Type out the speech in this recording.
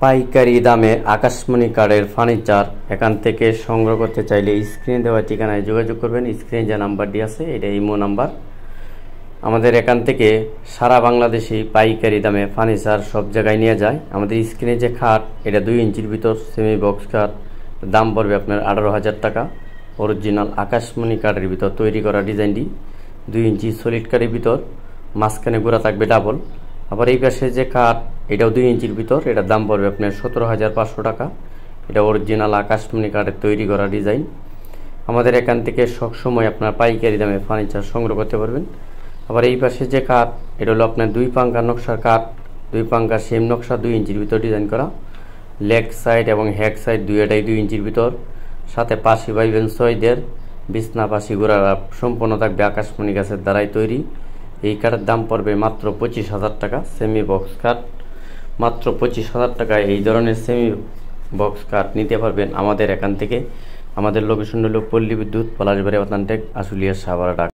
পাইকারি দামে আকাশমণি কাঠের ফার্নিচার এখান থেকে সংগ্রহ করতে চাইলে স্ক্রিনে দেওয়া ঠিকানায় যোগাযোগ করবেন। স্ক্রিনে যে নাম্বারটি আছে এটা ইমো নাম্বার। আমাদের এখান থেকে সারা বাংলাদেশে পাইকারি দামে ফার্নিচার সব জায়গায় নিয়ে যায়। আমাদের স্ক্রিনে যে খাট এটা 2 ইঞ্চির ভিতর সেমি বক্স খাট, দাম পড়বে আপনার 18,000 টাকা। অরিজিনাল আকাশমণি কাঠের ভিতর তৈরি করা ডিজাইনটি 2 ইঞ্চি সলিড কাঠের ভিতর, মাঝখানে গোড়া থাকবে ডাবল। আবার এই পাশে যে কাঠ এটাও 2 ইঞ্চির ভিতর, এটার দাম পড়বে আপনার 17,500 টাকা। এটা অরিজিনাল আকাশমণি কাঠের তৈরি করা ডিজাইন। আমাদের এখান থেকে সবসময় আপনার পাইকারি দামে ফার্নিচার সংগ্রহ করতে পারবেন। আবার এই পাশে যে কাঠ এটা হলো আপনার 2 পাঙ্কা নকশার কাঠ, 2 পাঙ্কা সেম নকশা, 2 ইঞ্চির ভিতর ডিজাইন করা। লেগ সাইড এবং হ্যাক সাইড দুইটাই 2 ইঞ্চির ভিতর, সাথে পাশি বাইবেন 6 বিছনা পাশি গোড়া সম্পূর্ণ থাকবে আকাশমণি গাছের দ্বারাই তৈরি। এই কাঠের দাম পড়বে মাত্র 25,000 টাকা। সেমি বক্স কাঠ মাত্র 25,000 টাকায় এই ধরনের সেমি বক্স কাঠ নিতে পারবেন আমাদের এখান থেকে। আমাদের লোকেশন হলো পল্লী বিদ্যুৎ, পলাশবাড়ি, অথেন্টিক, আশুলিয়া, সাভার, ঢাকা।